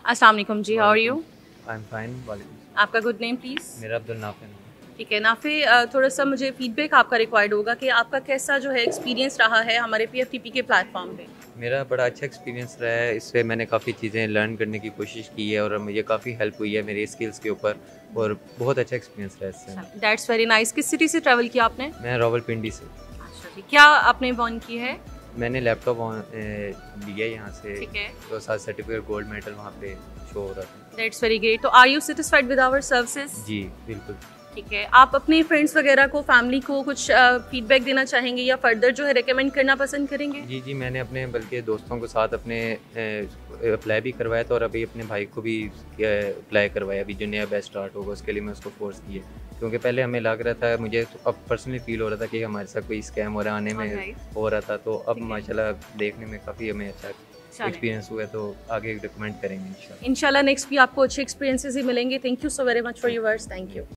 अस्सलाम वालेकुम जी, how are you? I am fine. वालेकुम। आपका गुड नेम प्लीज़? मेरा अब्दुल नाफिन है। ठीक है नाफे, थोड़ा सा मुझे फीडबैक आपका रिक्वायर्ड होगा कि आपका कैसा जो है एक्सपीरियंस रहा है हमारे पीएफटीपी के प्लेटफॉर्म पे। मेरा बड़ा अच्छा एक्सपीरियंस रहा है, इससे मैंने काफ़ी चीज़ें लर्न करने की कोशिश की है और मुझे काफ़ी हेल्प हुई है मेरी स्किल्स के ऊपर, और बहुत अच्छा एक्सपीरियंस रहा है इससे। That's very nice. किस सिटी से ट्रैवल किया आपने? मैं रावलपिंडी से। अच्छा जी, क्या आपने वॉन की है? मैंने लैपटॉप लिया यहाँ से, ठीक है, तो साथ सर्टिफिकेट गोल्ड मेडल वहाँ पे शो हो रहा था। That's very great. तो are you satisfied with our services? जी बिल्कुल। ठीक है, आप अपने फ्रेंड्स वगैरह को, फैमिली को कुछ फीडबैक देना चाहेंगे या फर्दर जो है रिकमेंड करना पसंद करेंगे? जी जी, मैंने अपने बल्कि दोस्तों के साथ अपने अप्लाई भी करवाया था, और अभी अपने भाई को भी अप्लाई करवाया। अभी जो नया बैच स्टार्ट होगा उसके लिए मैं उसको फोर्स किया, क्योंकि पहले हमें लग रहा था, मुझे तो अब पर्सनली फील हो रहा था कि हमारे साथ कोई स्कैम हो रहा आने में Alright. हो रहा था। तो अब ठीक है। माशाल्लाह देखने में काफ़ी हमें अच्छा चलें। एक्सपीरियंस हुआ है, तो आगे रिकमेंड करेंगे इंशाल्लाह। इंशाल्लाह नेक्स्ट भी आपको अच्छे एक्सपीरियंसेस ही मिलेंगे। Thank you so very much for your words. Thank you.